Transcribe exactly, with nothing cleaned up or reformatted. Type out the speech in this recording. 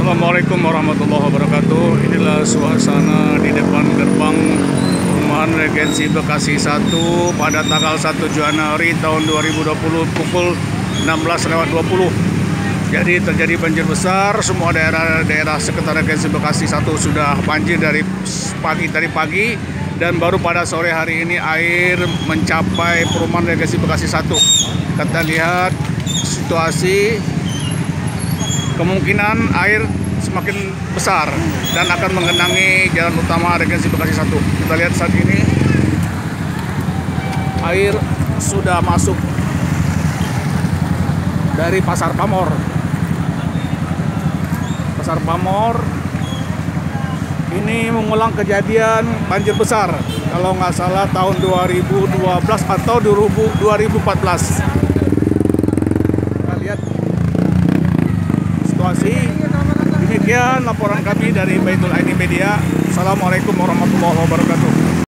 Assalamualaikum warahmatullahi wabarakatuh. Inilah suasana di depan gerbang perumahan Regensi Bekasi satu pada tanggal satu Januari tahun dua ribu dua puluh pukul enam belas lewat dua puluh. Jadi terjadi banjir besar, semua daerah-daerah sekitar Regensi Bekasi satu sudah banjir dari pagi dari pagi dan baru pada sore hari ini air mencapai perumahan Regensi Bekasi satu. Kita lihat situasi, kemungkinan air semakin besar dan akan menggenangi jalan utama Regensi Bekasi satu. Kita lihat saat ini air sudah masuk dari Pasar Pamor. Pasar Pamor ini mengulang kejadian banjir besar kalau nggak salah tahun dua ribu dua belas atau dua ribu empat belas. Kita lihat situasi. Demikian laporan kami dari Baitul Aini Media. Assalamualaikum warahmatullahi wabarakatuh.